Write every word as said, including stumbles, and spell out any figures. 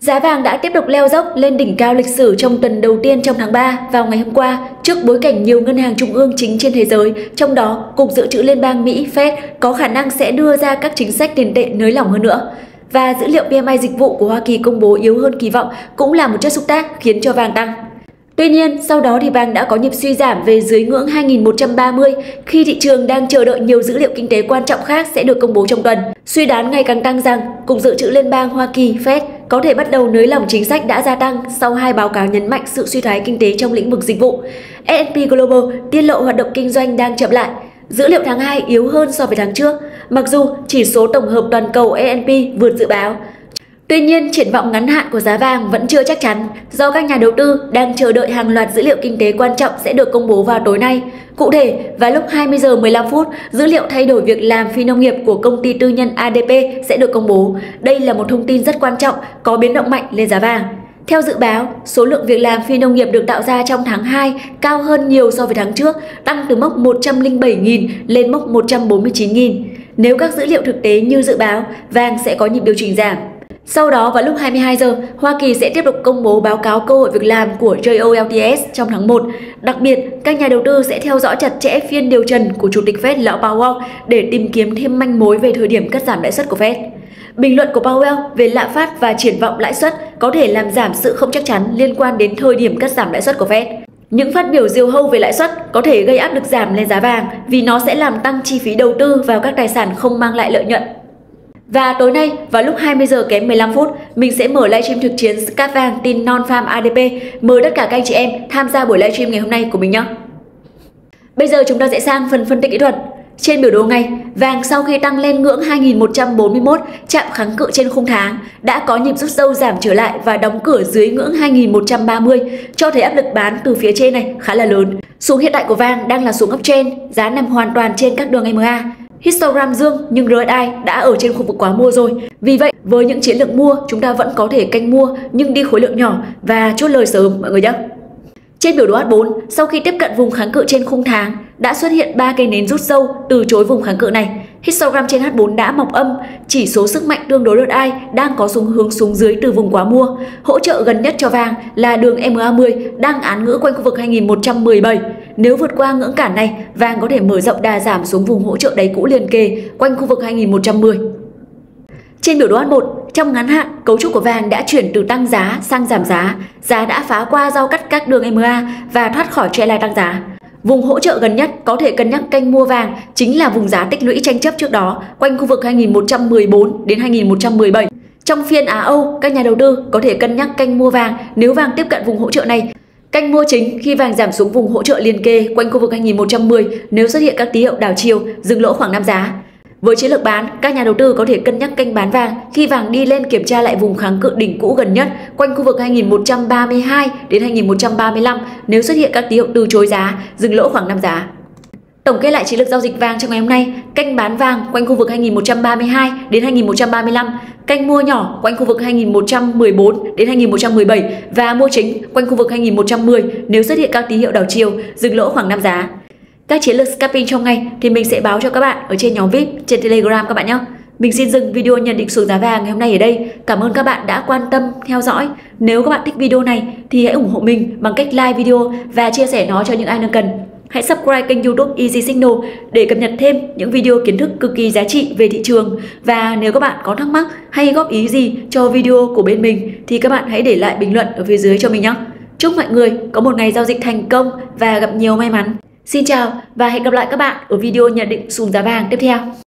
Giá vàng đã tiếp tục leo dốc lên đỉnh cao lịch sử trong tuần đầu tiên trong tháng ba vào ngày hôm qua, trước bối cảnh nhiều ngân hàng trung ương chính trên thế giới, trong đó Cục Dự trữ Liên bang Mỹ Fed có khả năng sẽ đưa ra các chính sách tiền tệ nới lỏng hơn nữa. Và dữ liệu pê em i dịch vụ của Hoa Kỳ công bố yếu hơn kỳ vọng cũng là một chất xúc tác khiến cho vàng tăng. Tuy nhiên, sau đó thì vàng đã có nhịp suy giảm về dưới ngưỡng hai nghìn một trăm ba mươi khi thị trường đang chờ đợi nhiều dữ liệu kinh tế quan trọng khác sẽ được công bố trong tuần. Suy đoán ngày càng tăng rằng Cục Dự trữ Liên bang Hoa Kỳ Fed có thể bắt đầu nới lỏng chính sách đã gia tăng sau hai báo cáo nhấn mạnh sự suy thoái kinh tế trong lĩnh vực dịch vụ. ét and pê Global tiết lộ hoạt động kinh doanh đang chậm lại. Dữ liệu tháng hai yếu hơn so với tháng trước, mặc dù chỉ số tổng hợp toàn cầu ét and pê vượt dự báo. Tuy nhiên, triển vọng ngắn hạn của giá vàng vẫn chưa chắc chắn do các nhà đầu tư đang chờ đợi hàng loạt dữ liệu kinh tế quan trọng sẽ được công bố vào tối nay. Cụ thể, vào lúc hai mươi giờ mười lăm phút, dữ liệu thay đổi việc làm phi nông nghiệp của công ty tư nhân a đê pê sẽ được công bố. Đây là một thông tin rất quan trọng, có biến động mạnh lên giá vàng. Theo dự báo, số lượng việc làm phi nông nghiệp được tạo ra trong tháng hai cao hơn nhiều so với tháng trước, tăng từ mốc một trăm lẻ bảy nghìn lên mốc một trăm bốn mươi chín nghìn. Nếu các dữ liệu thực tế như dự báo, vàng sẽ có nhịp điều chỉnh giảm. Sau đó vào lúc hai mươi hai giờ, Hoa Kỳ sẽ tiếp tục công bố báo cáo cơ hội việc làm của gi ô lờ tê ét trong tháng một. Đặc biệt, các nhà đầu tư sẽ theo dõi chặt chẽ phiên điều trần của Chủ tịch Fed lão Powell để tìm kiếm thêm manh mối về thời điểm cắt giảm lãi suất của Fed. Bình luận của Powell về lạm phát và triển vọng lãi suất có thể làm giảm sự không chắc chắn liên quan đến thời điểm cắt giảm lãi suất của Fed. Những phát biểu diều hâu về lãi suất có thể gây áp lực giảm lên giá vàng vì nó sẽ làm tăng chi phí đầu tư vào các tài sản không mang lại lợi nhuận. Và tối nay, vào lúc hai mươi giờ kém mười lăm phút, mình sẽ mở livestream thực chiến Scalp vàng tin non-farm a đê pê. Mời tất cả các anh chị em tham gia buổi livestream ngày hôm nay của mình nhé. Bây giờ chúng ta sẽ sang phần phân tích kỹ thuật. Trên biểu đồ ngày, vàng sau khi tăng lên ngưỡng hai nghìn một trăm bốn mươi mốt chạm kháng cự trên khung tháng đã có nhịp rút sâu giảm trở lại và đóng cửa dưới ngưỡng hai nghìn một trăm ba mươi, cho thấy áp lực bán từ phía trên này khá là lớn. Xu hiện tại của vàng đang là xuống uptrend, giá nằm hoàn toàn trên các đường em a. Histogram dương nhưng rờ ét i đã ở trên khu vực quá mua rồi. Vì vậy, với những chiến lược mua, chúng ta vẫn có thể canh mua nhưng đi khối lượng nhỏ và chốt lời sớm mọi người nhé. Trên biểu đồ hát bốn, sau khi tiếp cận vùng kháng cự trên khung tháng, đã xuất hiện ba cây nến rút sâu từ chối vùng kháng cự này. Histogram trên hát bốn đã mọc âm, chỉ số sức mạnh tương đối rờ ét i đang có xu hướng xuống dưới từ vùng quá mua. Hỗ trợ gần nhất cho vàng là đường em a mười đang án ngữ quanh khu vực hai nghìn một trăm mười bảy. Nếu vượt qua ngưỡng cản này, vàng có thể mở rộng đà giảm xuống vùng hỗ trợ đáy cũ liền kề quanh khu vực hai nghìn một trăm mười. Trên biểu đồ hát một, trong ngắn hạn, cấu trúc của vàng đã chuyển từ tăng giá sang giảm giá. Giá đã phá qua giao cắt các đường em a và thoát khỏi trendline tăng giá. Vùng hỗ trợ gần nhất có thể cân nhắc canh mua vàng chính là vùng giá tích lũy tranh chấp trước đó, quanh khu vực hai nghìn một trăm mười bốn đến hai nghìn một trăm mười bảy. Trong phiên Á Âu, các nhà đầu tư có thể cân nhắc canh mua vàng nếu vàng tiếp cận vùng hỗ trợ này. Canh mua chính khi vàng giảm xuống vùng hỗ trợ liền kề quanh khu vực hai nghìn một trăm mười nếu xuất hiện các tín hiệu đảo chiều, dừng lỗ khoảng năm giá. Với chiến lược bán, các nhà đầu tư có thể cân nhắc canh bán vàng khi vàng đi lên kiểm tra lại vùng kháng cự đỉnh cũ gần nhất quanh khu vực hai nghìn một trăm ba mươi hai đến hai nghìn một trăm ba mươi lăm nếu xuất hiện các tín hiệu từ chối giá, dừng lỗ khoảng năm giá. Tổng kết lại chiến lược giao dịch vàng trong ngày hôm nay, canh bán vàng quanh khu vực hai nghìn một trăm ba mươi hai đến hai nghìn một trăm ba mươi lăm, canh mua nhỏ quanh khu vực hai nghìn một trăm mười bốn đến hai nghìn một trăm mười bảy và mua chính quanh khu vực hai nghìn một trăm mười nếu xuất hiện các tín hiệu đảo chiều, dừng lỗ khoảng năm giá. Các chiến lược scalping trong ngày thì mình sẽ báo cho các bạn ở trên nhóm vi ai pi trên Telegram các bạn nhé. Mình xin dừng video nhận định xuống giá vàng ngày hôm nay ở đây. Cảm ơn các bạn đã quan tâm theo dõi. Nếu các bạn thích video này thì hãy ủng hộ mình bằng cách like video và chia sẻ nó cho những ai đang cần. Hãy subscribe kênh YouTube Easy Signal để cập nhật thêm những video kiến thức cực kỳ giá trị về thị trường. Và nếu các bạn có thắc mắc hay góp ý gì cho video của bên mình thì các bạn hãy để lại bình luận ở phía dưới cho mình nhé. Chúc mọi người có một ngày giao dịch thành công và gặp nhiều may mắn. Xin chào và hẹn gặp lại các bạn ở video nhận định xu hướng giá vàng tiếp theo.